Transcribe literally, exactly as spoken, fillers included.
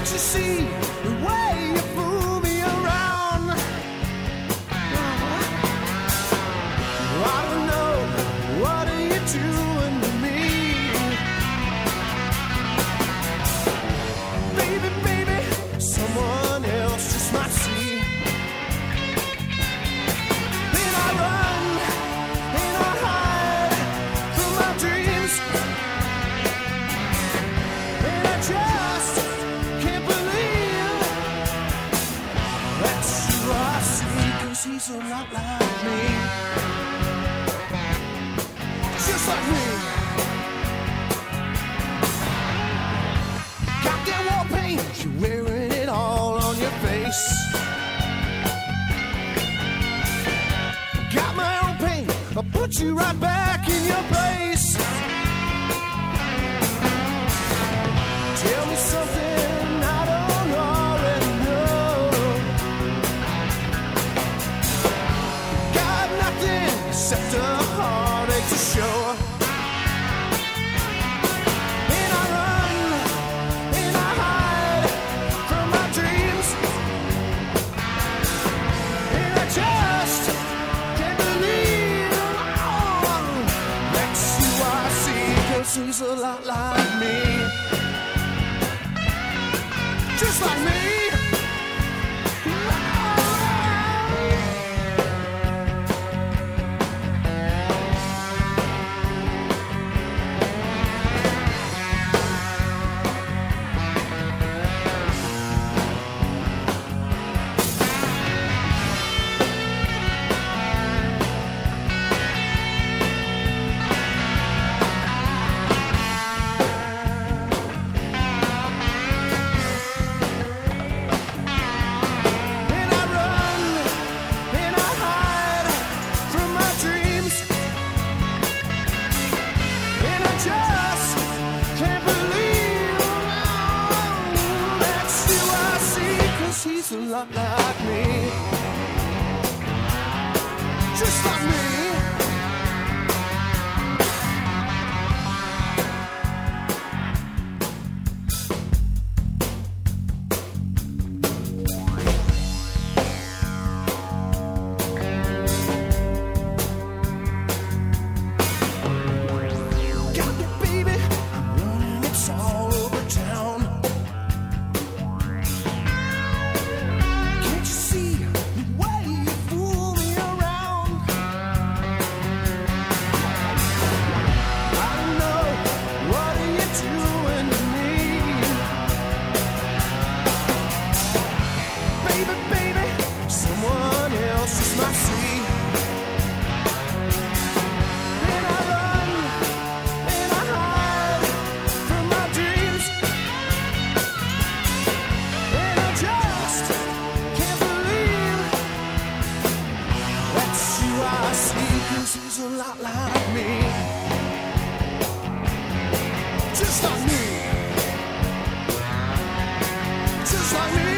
you see the way you fool me around? I don't know, what are you doing to me? Baby, baby, someone else just might see. Then I run, then I hide from my dreams, and I just can't believe that's who I see, 'cause he's a lot like me, just like me. Got that war paint, you're wearing it all on your face. Got my own paint, I'll put you right back in your place. Tell me something I don't already know. Got nothing except a heartache to show. And I run, and I hide from my dreams, and I just can't believe oh, that's who I see, 'cause he's a lot like me, just like me. And I run, and I hide from my dreams, and I just can't believe oh, that's who I see, 'cause he's a lot like me, just like me. Got it, baby, I'm running, it's all over town. Can't you see the way you fool me around? I don't know, what are you doing to me? Baby, baby, someone else just might see. And I run, and I hide from my dreams, and I just can't believe that's who I see, 'cause he's a lot like me, just like me, just like me.